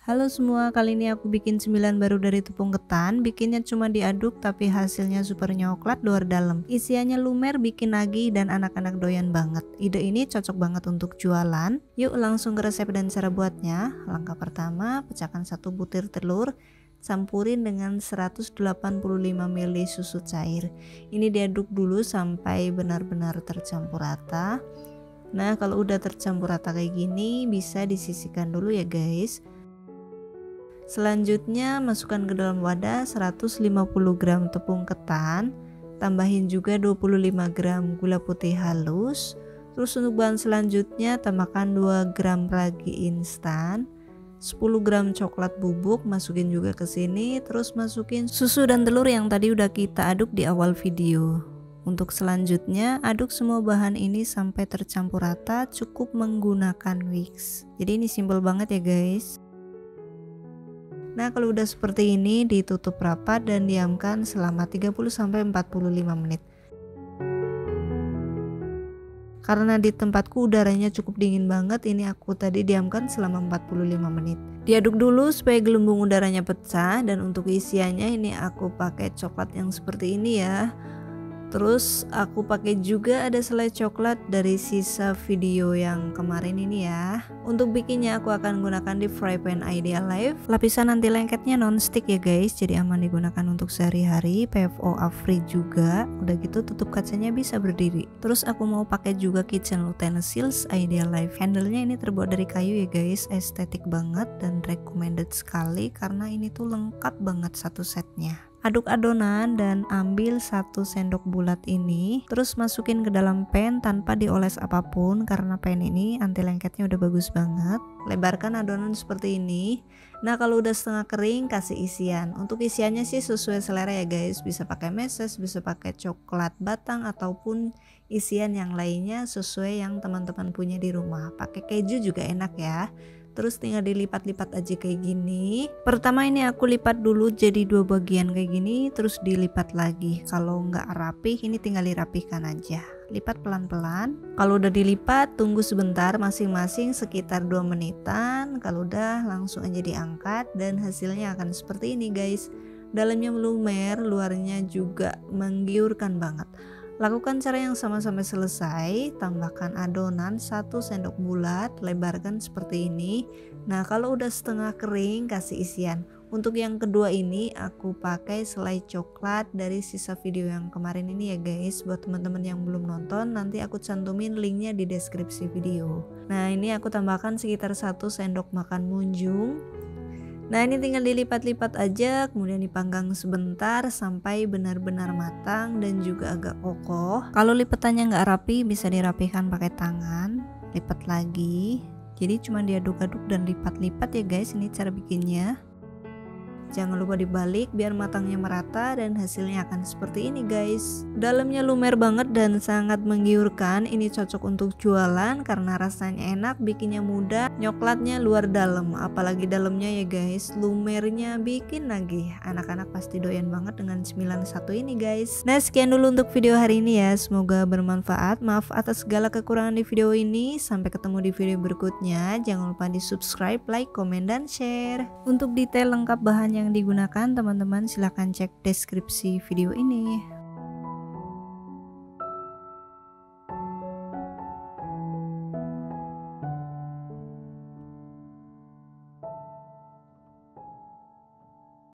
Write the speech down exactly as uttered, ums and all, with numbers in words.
Halo semua, kali ini aku bikin cemilan baru dari tepung ketan. Bikinnya cuma diaduk tapi hasilnya super coklat luar dalam. Isiannya lumer, bikin nagih dan anak-anak doyan banget. Ide ini cocok banget untuk jualan. Yuk langsung ke resep dan cara buatnya. Langkah pertama, pecahkan satu butir telur, campurin dengan seratus delapan puluh lima mililiter susu cair. Ini diaduk dulu sampai benar-benar tercampur rata. Nah, kalau udah tercampur rata kayak gini, bisa disisihkan dulu ya guys. Selanjutnya masukkan ke dalam wadah seratus lima puluh gram tepung ketan, tambahin juga dua puluh lima gram gula putih halus. Terus untuk bahan selanjutnya tambahkan dua gram ragi instan, sepuluh gram coklat bubuk, masukin juga ke sini. Terus masukin susu dan telur yang tadi udah kita aduk di awal video. Untuk selanjutnya aduk semua bahan ini sampai tercampur rata, cukup menggunakan whisk. Jadi ini simple banget ya guys. Nah, kalau udah seperti ini ditutup rapat dan diamkan selama tiga puluh sampai empat puluh lima menit. Karena di tempatku udaranya cukup dingin banget, ini aku tadi diamkan selama empat puluh lima menit. Diaduk dulu supaya gelembung udaranya pecah, dan untuk isiannya ini aku pakai coklat yang seperti ini ya. Terus aku pakai juga ada selai coklat dari sisa video yang kemarin ini ya. Untuk bikinnya aku akan gunakan di fry pan Ideal Life. Lapisan anti lengketnya non-stick ya guys, jadi aman digunakan untuk sehari-hari. P F O A free juga. Udah gitu tutup kacanya bisa berdiri. Terus aku mau pakai juga kitchen utensils Ideal Life. Handle-nya ini terbuat dari kayu ya guys, estetik banget dan recommended sekali karena ini tuh lengkap banget satu setnya. Aduk adonan dan ambil satu sendok bulat ini, terus masukin ke dalam pan tanpa dioles apapun karena pan ini anti lengketnya udah bagus banget. Lebarkan adonan seperti ini. Nah, kalau udah setengah kering kasih isian. Untuk isiannya sih sesuai selera ya guys, bisa pakai meses, bisa pakai coklat batang ataupun isian yang lainnya sesuai yang teman-teman punya di rumah. Pakai keju juga enak ya. Terus tinggal dilipat-lipat aja kayak gini. Pertama ini aku lipat dulu jadi dua bagian kayak gini, terus dilipat lagi. Kalau nggak rapih ini tinggal dirapihkan aja. Lipat pelan-pelan. Kalau udah dilipat tunggu sebentar, masing-masing sekitar dua menitan. Kalau udah langsung aja diangkat dan hasilnya akan seperti ini guys. Dalamnya melumer, luarnya juga menggiurkan banget. Lakukan cara yang sama sampai selesai. Tambahkan adonan satu sendok bulat, lebarkan seperti ini. Nah, kalau udah setengah kering kasih isian. Untuk yang kedua ini aku pakai selai coklat dari sisa video yang kemarin ini ya guys. Buat teman-teman yang belum nonton, nanti aku cantumin linknya di deskripsi video. Nah, ini aku tambahkan sekitar satu sendok makan munjung. Nah, ini tinggal dilipat-lipat aja, kemudian dipanggang sebentar sampai benar-benar matang dan juga agak kokoh. Kalau lipetannya nggak rapi bisa dirapihkan pakai tangan, lipat lagi. Jadi cuma diaduk-aduk dan lipat-lipat ya guys, ini cara bikinnya. Jangan lupa dibalik biar matangnya merata dan hasilnya akan seperti ini guys. Dalamnya lumer banget dan sangat menggiurkan. Ini cocok untuk jualan karena rasanya enak, bikinnya mudah, coklatnya luar dalam. Apalagi dalamnya ya guys, lumernya bikin nagih. Anak-anak pasti doyan banget dengan cemilan satu ini guys. Nah, sekian dulu untuk video hari ini ya. Semoga bermanfaat. Maaf atas segala kekurangan di video ini. Sampai ketemu di video berikutnya. Jangan lupa di subscribe, like, komen, dan share. Untuk detail lengkap bahan yang yang digunakan teman-teman silahkan cek deskripsi video ini.